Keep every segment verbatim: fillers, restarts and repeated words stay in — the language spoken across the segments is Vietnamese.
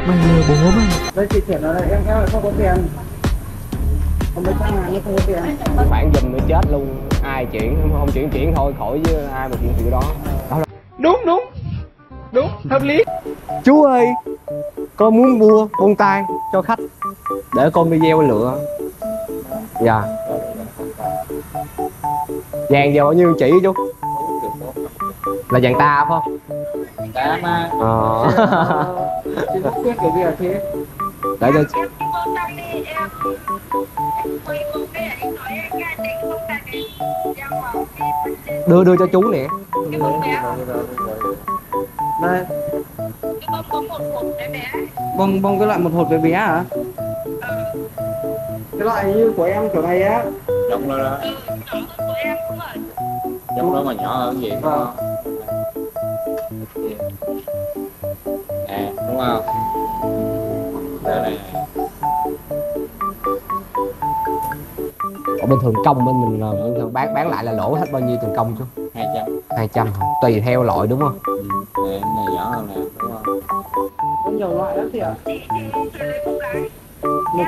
Mày lừa bố mày. Đây chị chuyển nó đây, em em lại không có tiền. Không mấy trăm ngàn nhưng không có tiền. Khoản giùm nữa chết luôn. Ai chuyển, không chuyển chuyển thôi, khỏi với ai mà chuyển kiểu đó. Đó là... Đúng đúng. Đúng, hợp lý. Chú ơi, con muốn mua bông tai cho khách để con video lựa. Dạ. Vàng giờ bao nhiêu chỉ chú? Là vàng ta phải không? Ta mà. Ờ. Chị có quyết cái việc thế. Để cho đưa đưa cho chú nè. Đây. Bông bông cái loại một hột bé bé hả? Cái loại như của em kiểu này á. Giống đó đó. Giống đó mà nhỏ hơn gì đúng không? Nè, đúng không? Đây này. Ở bình thường công bên mình là bình thường bán bán lại là lỗ hết bao nhiêu tiền công chú? hai trăm. hai trăm hả? Tùy theo loại đúng không? Ừ. Nè, này nhỏ hơn nè, đúng không? Có nhiều loại lắm chị ạ. Một...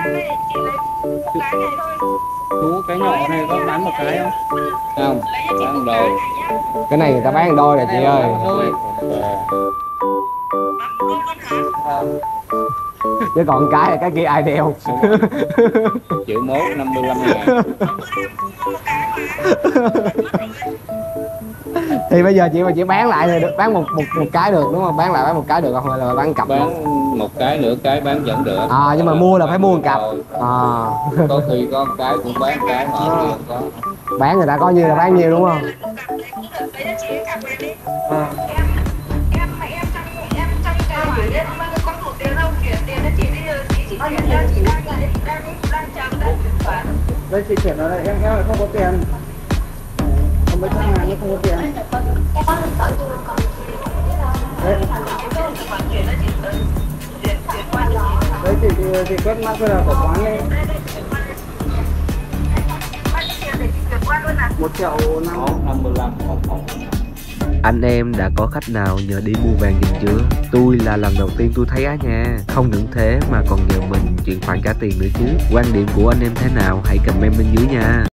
Chú cái nhỏ này có bán một cái không? Không, bán một đôi. Cái này người ta bán đôi rồi chị ơi. Đôi. À. Chứ còn cái là cái kia ai đeo. Triệu mốt năm mươi lăm ngàn. Thì bây giờ chị mà chỉ bán lại thì được, bán một một một cái được đúng không? Bán lại bán một cái được không hay là bán cặp? Bán một cái nửa cái bán vẫn được. À nhưng mà mua là phải mua một cặp. À. Có khi có một cái cũng bán cái mà không có. Bán người ta có nhiêu là bán nhiêu đúng không? À. Đây chị chuyển nó đây, em em lại không có tiền. Không mấy trăm ngàn nhưng không có tiền. Đấy. Đấy chị chị, chị quét mã quy rờ của quán đi. Một triệu năm mươi lăm. Anh em đã có khách nào nhờ đi mua vàng giùm chưa? Tôi là lần đầu tiên tôi thấy á nha. Không những thế mà còn nhờ mình chuyển khoản trả tiền nữa chứ. Quan điểm của anh em thế nào hãy comment bên dưới nha.